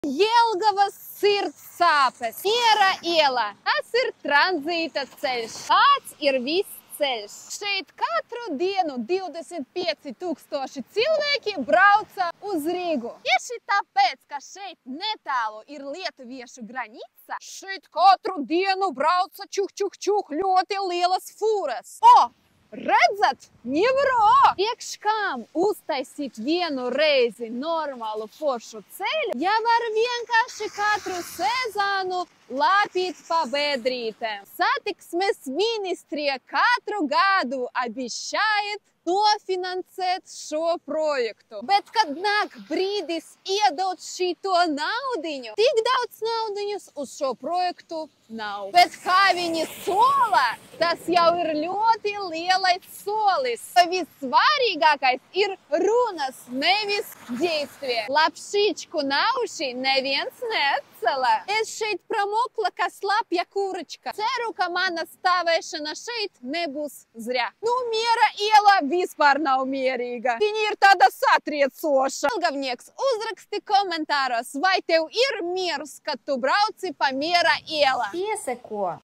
Jelgavas sirds sāpes, miera iela. Tas ir tranzīta ceļš. Kāds ir viss ceļš? Šeit katru dienu 25,000 cilvēki brauca uz Rīgu. Tieši tāpēc, ka šeit netālu ir lietuviešu granica, šeit katru dienu brauca čuh ļoti lielas fūras. Redzat, ņevro! Priekš kam uztaisīt vienu reizi normālu foršu ceļu, ja var vienkārši katru sezonu lapīt pa bedrītēm. Satiksmes ministrija katru gadu обещает nofinansēt šo projektu. Bet, kad nāk brīdis iedot šito naudiņu, tik daudz naudiņus uz šo projektu nav. Bet kā viņi sola, tas jau ir ļoti lielais solis. Vissvarīgākais ir runas, nevis действия. Lapšīčku nauši neviens neatcela. Es šeit pramokla, kā slapja kūrička. Ceru, ka mana stāvēšana šeit nebūs zrā. Miera iela vispār nav mierīga. Viņa ir tāda satriecoša. Jelgavnieks, uzraksti komentāros, vai tev ir miers, kad tu brauci pa Miera iela. Pieseko!